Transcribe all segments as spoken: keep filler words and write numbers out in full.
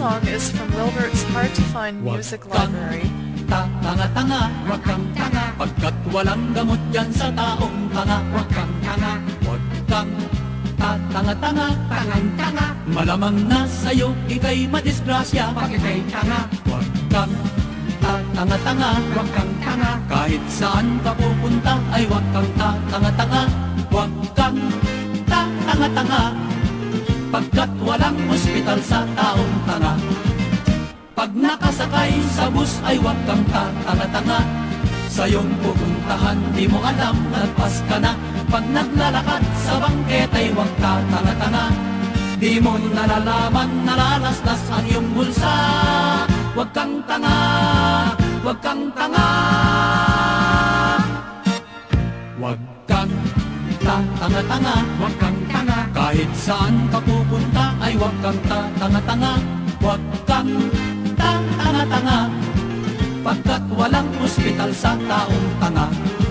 song is from Wilbert's hard-to-find music library. Tanga-tanga, wag kang tanga, pagkat walang gamot yan sa taong tanga. Wag kang tanga, wag kang tanga-tanga, tangang-tanga. Malamang na sa'yo, ika'y madisgrasya, pag ika'y tanga. Wag kang tanga-tanga, wag kang tanga, kahit saan ka pupunta ay wag kang tanga-tanga. Wag kang tanga-tanga, pagkat walang ospital sa taong tanga. Pag nakasakay sa bus ay wag kang tanga-tanga, sa iyong pupuntahan di mo alam, nagpas ka na. Pag naglalakad sa bangket ay wag ka tanga-tanga, di mo nalalaman, nalalaslas ang iyong bulsa. Wag kang tanga, wag kang tanga. Wag kang tanga-tanga, wag kang tanga, kahit saan ka pupunta ay wag kang tanga-tanga. Wag kang tanga-tanga, pagkat walang ospital sa taong tanga.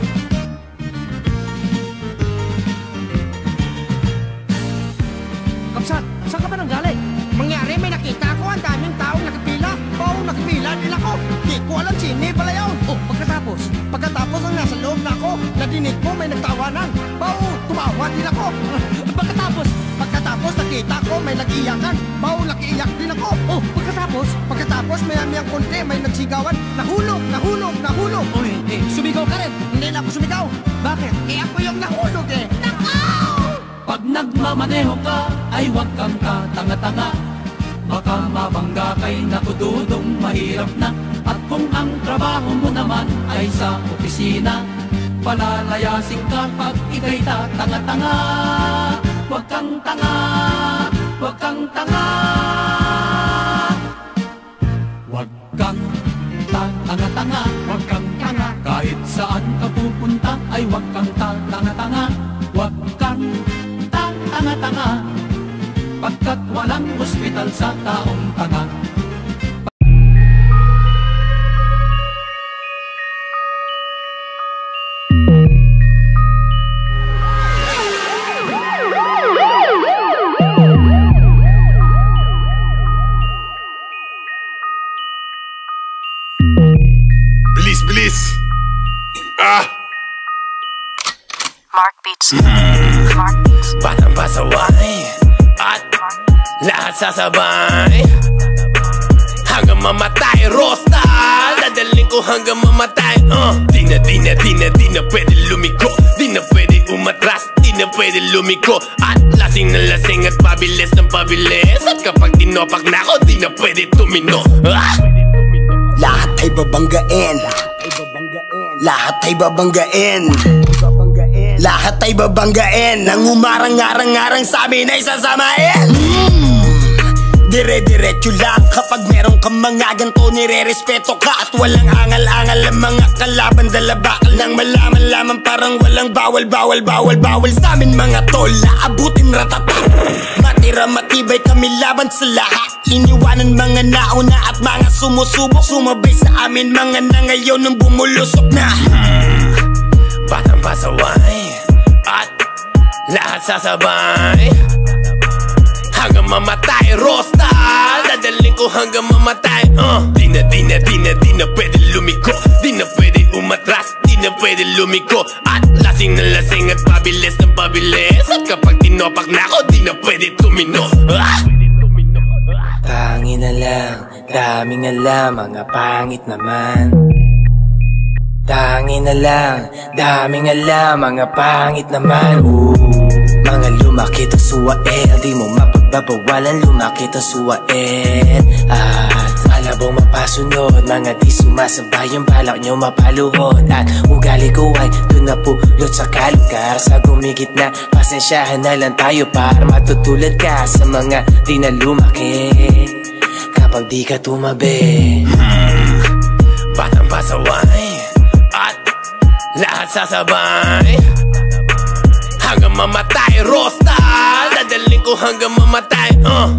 Kapsat, saan ka ba nang galing? Mangyari, may nakita ko ang daming taong nakapila. Oo, nakapila din ako. Di ko alam sini pala yun. Oh, pagkatapos, pagkatapos ang nasa loob na ako, nadinig mo may nagtawanan. Oo, tumawa din ako. Pagkatapos, pagkatapos nakita ko may nag-iyakan. Oo, nakiiyak din ako. Oh, pagkatapos, pagkatapos maya-mayang konti may nagsigawan. Nahulog, nahulog, nahulog. Uy, eh, sumigaw ka rin. Hindi na ako sumigaw. Bakit? Eh ako yung nahulog eh. Nakaw! Pag nagmamaneho ka ay wag kang tanga-tanga, baka mabangga kay nakududong mahirap na. At kung ang trabaho mo naman ay sa opisina, palalayasin ka pag ika'y tanga-tanga. Wag kang tanga, wag kang tanga. Wag kang tanga-tanga, wag kang tanga, kahit saan ka pupunta ay wag kang tanga-tanga. Wag kang tanga-tanga, pagkat walang ospital sa taong tanga. Bilis, bilis! Ah! Mark Beats. Mark Beats. Batang pasaway at lahat sasabay hanggang mamatay. Rosta, dadaling ko hanggang mamatay. uh. Di na, di na, di na, di na pwede lumiko, di na pwede umatras, di na pwede lumiko. At lasing na lasing at pabilis ng pabilis. At kapag tinopak na ako, di na pwede tumino. ah! Lahat ay babanggain, lahat ay babanggain, lahat ay babanggain. Nang umarang-arang-arang sa amin ay sasamain. mm. Dire-diretso lang kapag meron kang mga ganto, nire-respeto ka. At walang angal-angal ang mga kalaban, dala bakal nang malaman lamang parang walang bawal, bawal, bawal, bawal. Sa amin mga tol, naabutin ratata, matira matibay kami laban sa lahat. Iniwanan mga nauna at mga sumusubok, sumabay sa amin mga na ngayon nung bumulusok na. hmm. Batang pasaway at lahat sasabay hanggang mamatay. Rosta, dadaling ko hanggang mamatay. uh. Di na, di na, di na, di na pwede lumiko, di na pwede umatras, di na pwede lumiko. At lasing na lasing at pabilis ng pabilis. At kapag tinopak na ako, di na pwede tumino. ah! Pangin na lang, daming alam, mga pangit naman. Tangin na lang, daming alam, mga pangit naman. Ooh, mga lumakit ang suwain, di mo mapagbabawalan, lumakit ang suwain. At malabong mapasunod, mga di sumasabay, yung balak nyo mapaluhod. At ugali ko ay dun na pulot sa kalugar. Sa gumigit na, pasensyahan na lang tayo para matutulad ka sa mga di na lumaki kapag di ka tumabi. hmm. Batang pasaway at lahat sasabay hanggang mamatay. Rosta, dadaling ko hanggang mamatay. uh.